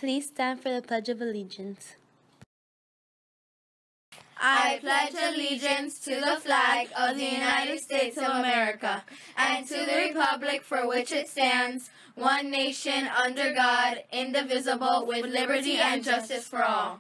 Please stand for the Pledge of Allegiance. I pledge allegiance to the flag of the United States of America and to the republic for which it stands, one nation under God, indivisible, with liberty and justice for all.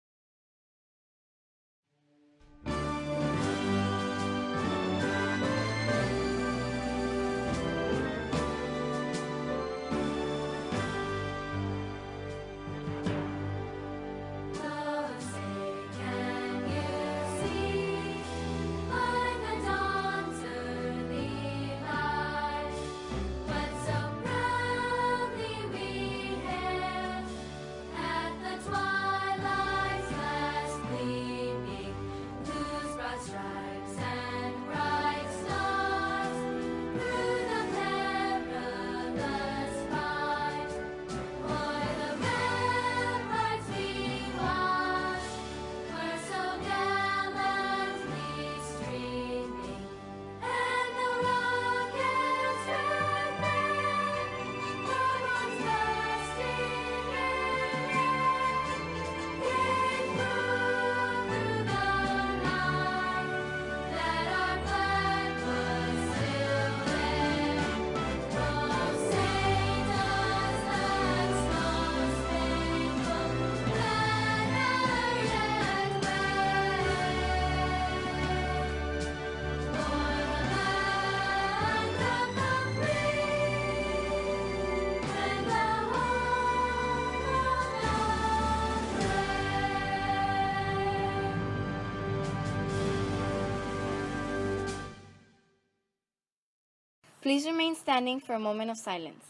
Please remain standing for a moment of silence.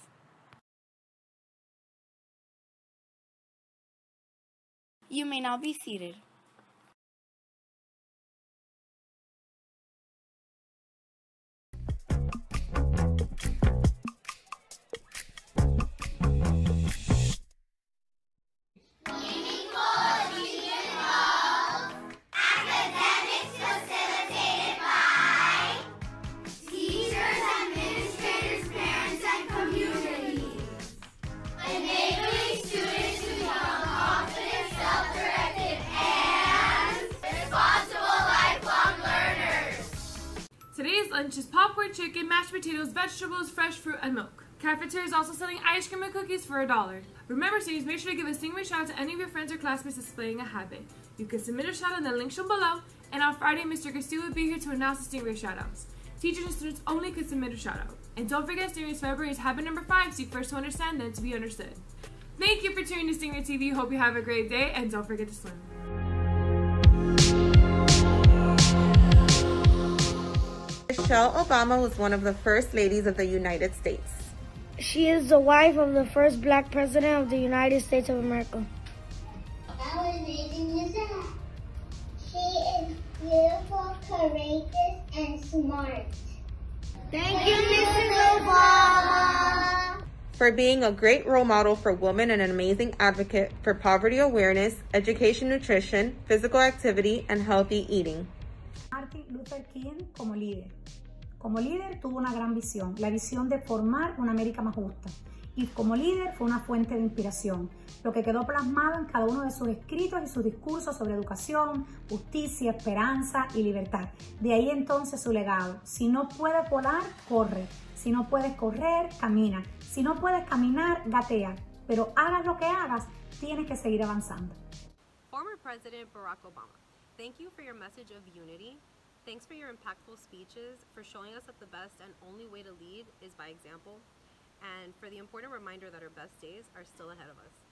You may now be seated. Today's lunch is popcorn chicken, mashed potatoes, vegetables, fresh fruit, and milk. Cafeteria is also selling ice cream and cookies for $1. Remember, students, make sure to give a Stingray shout out to any of your friends or classmates displaying a habit. You can submit a shout out in the link shown below, and on Friday, Mr. Castillo will be here to announce the Stingray shout outs. Teachers and students only can submit a shout out. And don't forget, Stingray's February is habit number 5, seek first to understand, then to be understood. Thank you for tuning to Stingray TV. Hope you have a great day, and don't forget to swim. Michelle Obama was one of the first ladies of the United States. She is the wife of the first black president of the United States of America. How amazing is that? She is beautiful, courageous, and smart. Thank you, Mrs. Obama. For being a great role model for women and an amazing advocate for poverty awareness, education, nutrition, physical activity, and healthy eating. Martin Luther King como líder. Como líder tuvo una gran visión, la visión de formar una América más justa. Y como líder fue una fuente de inspiración, lo que quedó plasmado en cada uno de sus escritos y sus discursos sobre educación, justicia, esperanza y libertad. De ahí entonces su legado. Si no puedes volar, corre. Si no puedes correr, camina. Si no puedes caminar, gatea. Pero hagas lo que hagas, tienes que seguir avanzando. Former President Barack Obama, thank you for your message of unity. Thanks for your impactful speeches, for showing us that the best and only way to lead is by example, and for the important reminder that our best days are still ahead of us.